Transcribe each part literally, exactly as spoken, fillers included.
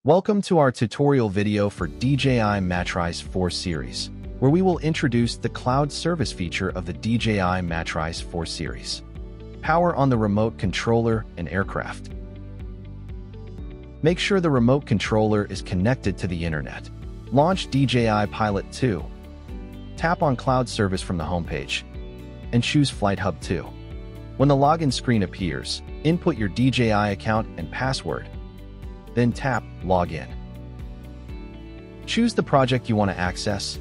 Welcome to our tutorial video for D J I Matrice four series, where we will introduce the cloud service feature of the D J I Matrice four series. Power on the remote controller and aircraft. Make sure the remote controller is connected to the internet. Launch D J I Pilot two. Tap on Cloud Service from the homepage and choose Flight Hub two. When the login screen appears, input your D J I account and password. Then tap Login. Choose the project you want to access.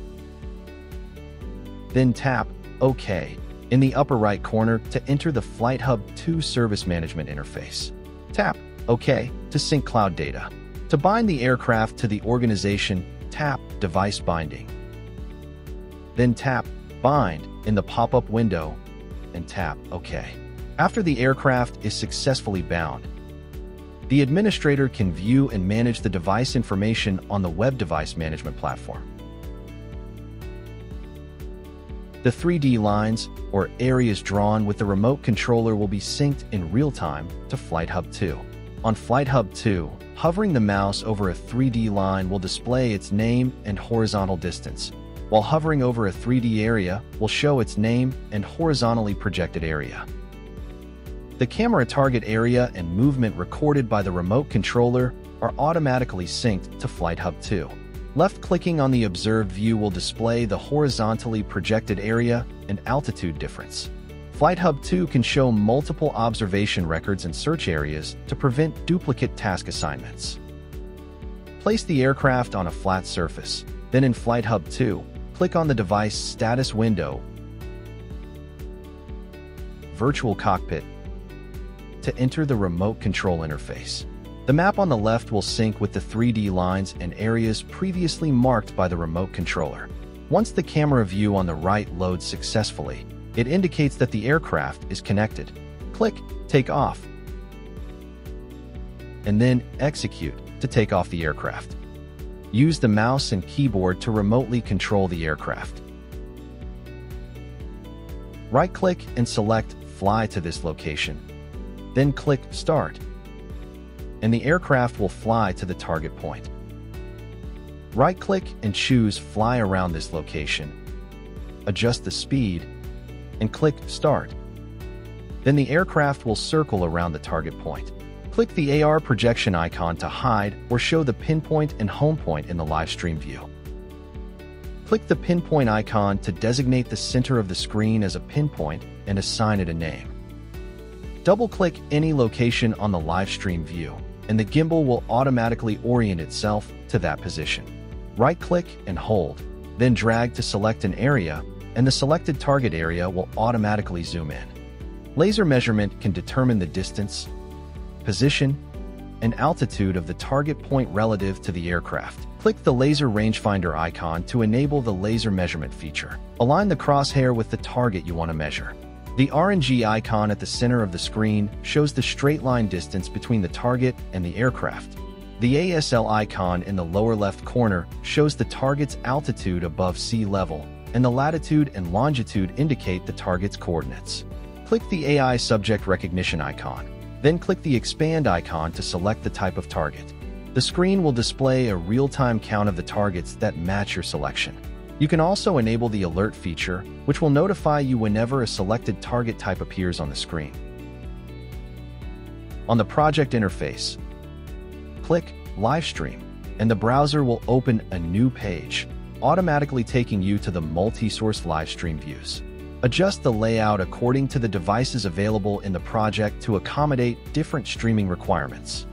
Then tap OK in the upper right corner to enter the Flight Hub two Service Management interface. Tap OK to sync cloud data. To bind the aircraft to the organization, tap Device Binding. Then tap Bind in the pop-up window and tap OK. After the aircraft is successfully bound, the administrator can view and manage the device information on the Web Device Management platform. The three D lines, or areas drawn with the remote controller, will be synced in real time to Flight Hub two. On Flight Hub two, hovering the mouse over a three D line will display its name and horizontal distance, while hovering over a three D area will show its name and horizontally projected area. The camera target area and movement recorded by the remote controller are automatically synced to Flight Hub two. Left-clicking on the observed view will display the horizontally projected area and altitude difference. Flight Hub two can show multiple observation records and search areas to prevent duplicate task assignments. Place the aircraft on a flat surface. Then in Flight Hub two, click on the device status window, Virtual Cockpit, to enter the remote control interface. The map on the left will sync with the three D lines and areas previously marked by the remote controller. Once the camera view on the right loads successfully, it indicates that the aircraft is connected. Click Take Off, and then Execute to take off the aircraft. Use the mouse and keyboard to remotely control the aircraft. Right-click and select Fly to this location. Then click Start, and the aircraft will fly to the target point. Right-click and choose Fly around this location. Adjust the speed, and click Start. Then the aircraft will circle around the target point. Click the A R projection icon to hide or show the pinpoint and home point in the live stream view. Click the pinpoint icon to designate the center of the screen as a pinpoint and assign it a name. Double-click any location on the live stream view, and the gimbal will automatically orient itself to that position. Right-click and hold, then drag to select an area, and the selected target area will automatically zoom in. Laser measurement can determine the distance, position, and altitude of the target point relative to the aircraft. Click the laser rangefinder icon to enable the laser measurement feature. Align the crosshair with the target you want to measure. The R N G icon at the center of the screen shows the straight line distance between the target and the aircraft. The A S L icon in the lower left corner shows the target's altitude above sea level, and the latitude and longitude indicate the target's coordinates. Click the A I subject recognition icon. Then click the expand icon to select the type of target. The screen will display a real-time count of the targets that match your selection. You can also enable the alert feature, which will notify you whenever a selected target type appears on the screen. On the project interface, click Livestream, and the browser will open a new page, automatically taking you to the multi-source livestream views. Adjust the layout according to the devices available in the project to accommodate different streaming requirements.